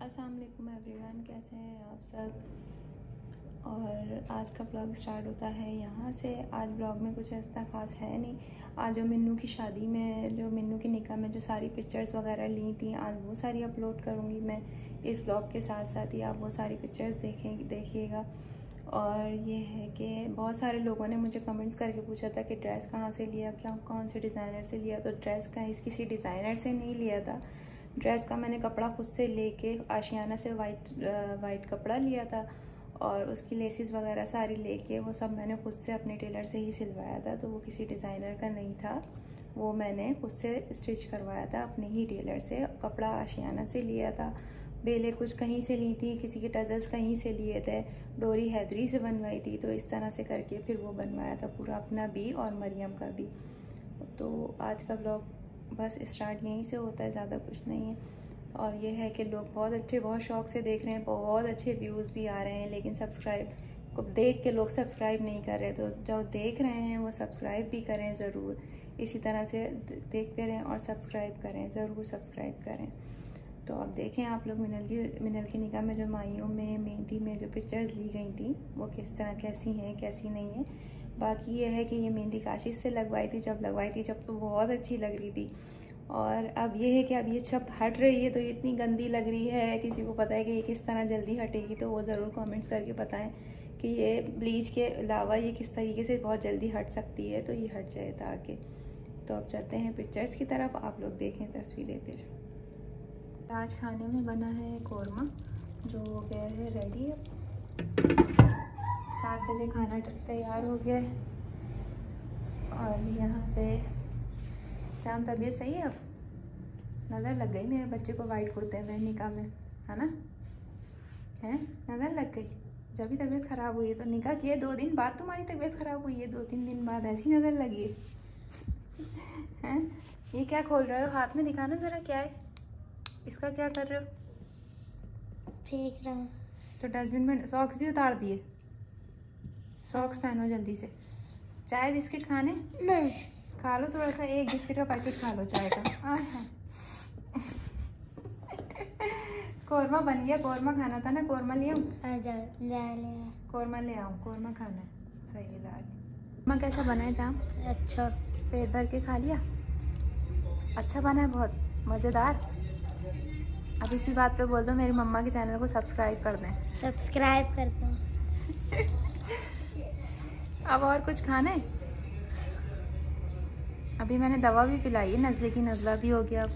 अस्सलाम वालेकुम एवरीवन, कैसे हैं आप सब। और आज का ब्लॉग स्टार्ट होता है यहाँ से। आज ब्लॉग में कुछ ऐसा ख़ास है नहीं। आज जो मिन्नू की शादी में, जो मिन्नू की निकाह में जो सारी पिक्चर्स वगैरह ली थी, आज वो सारी अपलोड करूँगी मैं इस ब्लॉग के साथ साथ ही। आप वो सारी पिक्चर्स देखिएगा। और ये है कि बहुत सारे लोगों ने मुझे कमेंट्स करके पूछा था कि ड्रेस कहाँ से लिया, क्या कौन से डिज़ाइनर से लिया। तो ड्रेस का किसी डिज़ाइनर से नहीं लिया था। ड्रेस का मैंने कपड़ा खुद से लेके आशियाना से वाइट कपड़ा लिया था और उसकी लेसिस वगैरह सारी लेके वो सब मैंने खुद से अपने टेलर से ही सिलवाया था। तो वो किसी डिज़ाइनर का नहीं था, वो मैंने खुद से स्टिच करवाया था अपने ही टेलर से। कपड़ा आशियाना से लिया था, बेले कुछ कहीं से ली थी, किसी के टजल्स कहीं से लिए थे, डोरी हैदरी से बनवाई थी। तो इस तरह से करके फिर वो बनवाया था पूरा अपना भी और मरियम का भी। तो आज का ब्लॉग बस स्टार्ट यहीं से होता है, ज़्यादा कुछ नहीं है। और ये है कि लोग बहुत शौक़ से देख रहे हैं, बहुत अच्छे व्यूज़ भी आ रहे हैं, लेकिन सब्सक्राइब को देख के लोग सब्सक्राइब नहीं कर रहे। तो जो देख रहे हैं वो सब्सक्राइब भी करें ज़रूर। इसी तरह से देखते रहें और सब्सक्राइब करें, ज़रूर सब्सक्राइब करें। तो अब देखें आप लोग मिनल की निकाह में जो माइयों में मेहंदी में जो पिक्चर्स ली गई थी वो किस तरह कैसी हैं कैसी नहीं है। बाकी ये है कि ये मेहंदी काशिश से लगवाई थी, जब लगवाई थी जब तो बहुत अच्छी लग रही थी। और अब ये है कि अब ये छप हट रही है तो ये इतनी गंदी लग रही है। किसी को पता है कि ये किस तरह जल्दी हटेगी तो वो ज़रूर कमेंट्स करके बताएं कि ये ब्लीच के अलावा ये किस तरीके से बहुत जल्दी हट सकती है। तो ये हट जाए ताकि। तो अब चलते हैं पिक्चर्स की तरफ, आप लोग देखें तस्वीरें। फिर आज खाने में बना है कौरमा, जो हो गया है रेडी। 7 बजे खाना तैयार हो गया है। और यहाँ पे चाम तबीयत सही है। अब नज़र लग गई मेरे बच्चे को वाइट कुर्ते में निकाह में, है ना, है नज़र लग गई। जब भी तबीयत ख़राब हुई है तो निकाह किए 2 दिन बाद तुम्हारी तबीयत ख़राब हुई है, 2-3 दिन बाद ऐसी नज़र लगी है। ये क्या खोल रहे हो, हाथ में दिखाना ज़रा क्या है, इसका क्या कर रहे हो? फेंक रहा हूँ। तो डस्टबिन में सॉक्स भी उतार दिए। सॉक्स पहनो जल्दी से। चाय बिस्किट खाने? नहीं। खा लो थोड़ा सा, 1 बिस्किट का पैकेट खा लो चाय का। कौरमा बन गया, कौरमा खाना था ना, कौरमा ले आऊँ? कौरमा ले आऊँ, कौरमा खाना है। सही है लाल। कौरमा कैसा बना है जाम? अच्छा। पेट भर के खा लिया? अच्छा बना है, बहुत मज़ेदार। अब इसी बात पे बोल दो मेरी मम्मा के चैनल को सब्सक्राइब कर दें। सब्सक्राइब कर दो। अब और कुछ खाना है? अभी मैंने दवा भी पिलाई है, नज़ले की नज़ला भी हो गया। अब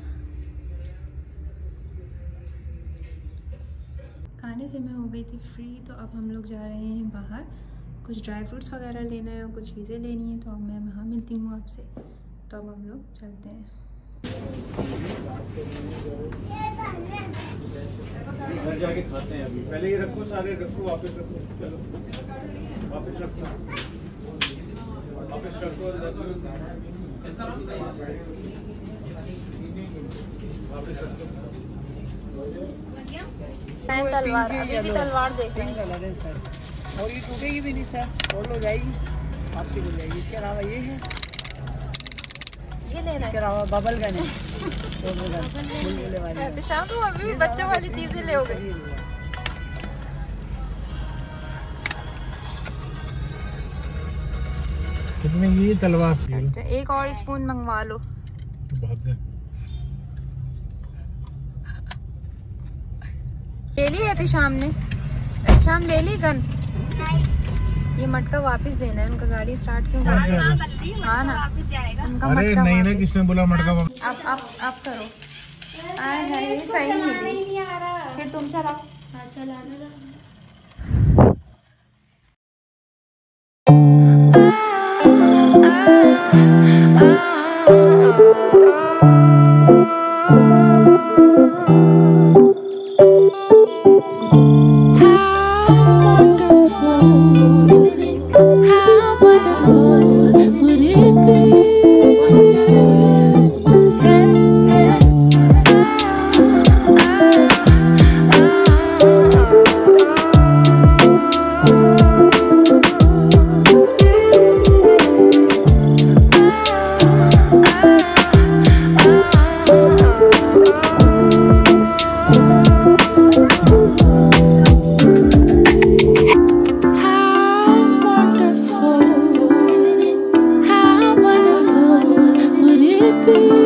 खाने से मैं हो गई थी फ्री। तो अब हम लोग जा रहे हैं बाहर, कुछ ड्राई फ्रूट्स वगैरह लेना है और कुछ चीज़ें लेनी है। तो अब मैं वहाँ मिलती हूँ आपसे। तो अब हम लोग चलते हैं। घर जाके खाते हैं। अभी पहले ये रखो, सारे रखो, वापस रखो। चलो वापस रखो, वापस रखो, वापस रखो। तलवार, अभी भी तलवार देख रहे हैं सर, और ये टूटेगी भी नहीं सर, फोल्ड हो जाएगी, आपसे मिल जाएगी। इसके अलावा ये है, ये लेना है। इसके अलावा बबल गन है, बुलबुले वाली। शाम को अभी भी बच्चों वाली चीजें ले हो गई। कितने की तलवार? अच्छा, एक और स्पून मंगवा लो। ले ली है शाम ने, शाम ले ली गन। ये मटका वापस देना है उनका, गाड़ी स्टार्ट क्यों कर रही है? हाँ ना, उनका मटका नहीं ना, किसने बोला मटका? आप करो। ये सही नहीं दी, फिर तुम चलाओ। हाँ चलाना। है।